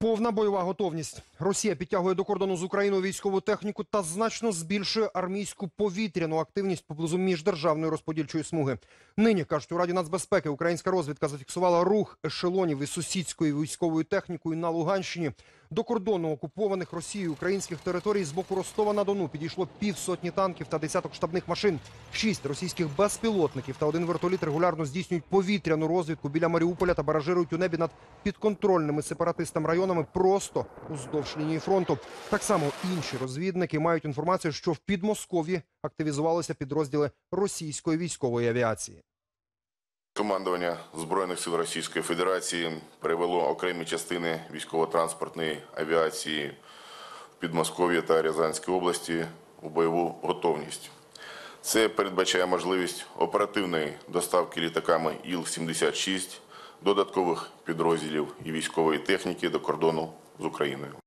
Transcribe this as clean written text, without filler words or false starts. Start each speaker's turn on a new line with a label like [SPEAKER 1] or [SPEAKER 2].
[SPEAKER 1] Повна бойова готовність. Росія підтягує до кордону з Україною військову техніку та значно збільшує армійську повітряну активність поблизу міждержавної розподільчої смуги. Нині, кажуть у Раді нацбезпеки, українська розвідка зафіксувала рух ешелонів із сусідської військовою технікою на Луганщині. До кордону окупованих Росією українських територій з боку Ростова-на-Дону підійшло півсотні танків та десяток штабних машин. 6 російських безпілотників та 1 вертоліт регулярно здійснюють повітряну розвідку біля Маріуполя та баражирують у небі над підконтрольними сепаратистам районами просто уздовж лінії фронту. Так само інші розвідники мають інформацію, що в Підмосков'ї активізувалися підрозділи російської військової авіації.
[SPEAKER 2] Командування Збройних сил Російської Федерації перевело окремі частини військово-транспортної авіації в Підмосков'ї та Рязанській області у бойову готовність. Це передбачає можливість оперативної доставки літаками Іл-76, додаткових підрозділів і військової техніки до кордону з Україною.